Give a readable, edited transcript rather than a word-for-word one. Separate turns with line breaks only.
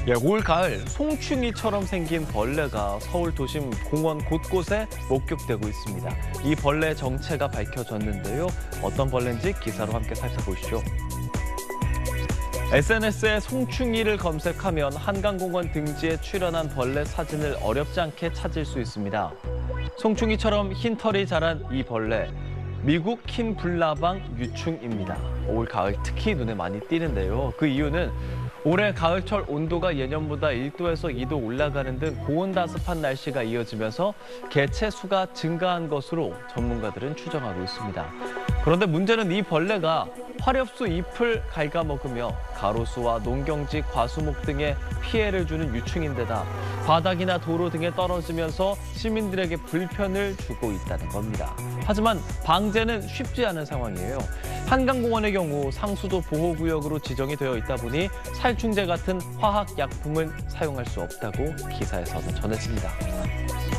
예, 올 가을 송충이처럼 생긴 벌레가 서울 도심 공원 곳곳에 목격되고 있습니다. 이 벌레 정체가 밝혀졌는데요. 어떤 벌레인지 기사로 함께 살펴보시죠. SNS에 송충이를 검색하면 한강공원 등지에 출현한 벌레 사진을 어렵지 않게 찾을 수 있습니다. 송충이처럼 흰 털이 자란 이 벌레, 미국 흰 불나방 유충입니다. 올 가을 특히 눈에 많이 띄는데요. 그 이유는 올해 가을철 온도가 예년보다 1도에서 2도 올라가는 등 고온다습한 날씨가 이어지면서 개체 수가 증가한 것으로 전문가들은 추정하고 있습니다. 그런데 문제는 이 벌레가 화렵수 잎을 갉아먹으며 가로수와 농경지, 과수목 등에 피해를 주는 유충인데다 바닥이나 도로 등에 떨어지면서 시민들에게 불편을 주고 있다는 겁니다. 하지만 방제는 쉽지 않은 상황이에요. 한강공원의 경우 상수도 보호구역으로 지정이 되어 있다 보니 살충제 같은 화학약품은 사용할 수 없다고 기사에서는 전해집니다.